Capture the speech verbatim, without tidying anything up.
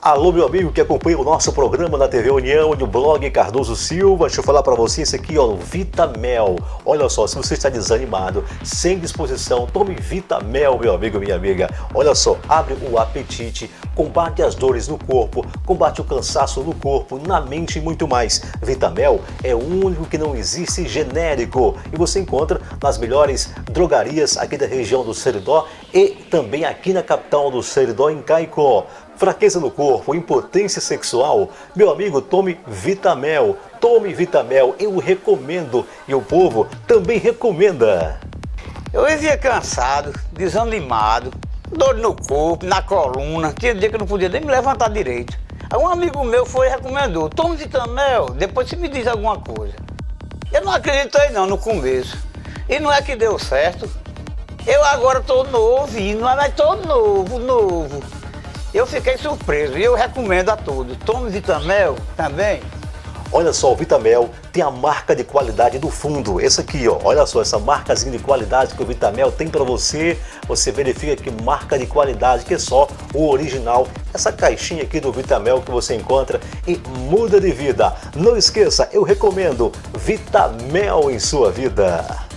Alô, meu amigo que acompanha o nosso programa na T V União e no blog Cardoso Silva. Deixa eu falar para você esse aqui, ó, Vitamel. Olha só, se você está desanimado, sem disposição, tome Vitamel, meu amigo, minha amiga. Olha só, abre o apetite, combate as dores no corpo, combate o cansaço no corpo, na mente e muito mais. Vitamel é o único que não existe genérico e você encontra nas melhores drogarias aqui da região do Seridó e também aqui na capital do Seridó, em Caicó. Fraqueza no corpo, impotência sexual, meu amigo, tome Vitamel, tome Vitamel, eu recomendo e o povo também recomenda. Eu vivia cansado, desanimado, dor no corpo, na coluna, tinha dia que eu não podia nem me levantar direito. Aí um amigo meu foi e recomendou, tome Vitamel, depois você me diz alguma coisa. Eu não acreditei não no começo, e não é que deu certo. Eu agora estou novo, e não é mais tô novo, novo. Eu fiquei surpreso e eu recomendo a todos. Tome Vitamel também. Olha só, o Vitamel tem a marca de qualidade do fundo. Esse aqui, ó, olha só, essa marcazinha de qualidade que o Vitamel tem para você. Você verifica que marca de qualidade, que é só o original. Essa caixinha aqui do Vitamel que você encontra e muda de vida. Não esqueça, eu recomendo Vitamel em sua vida.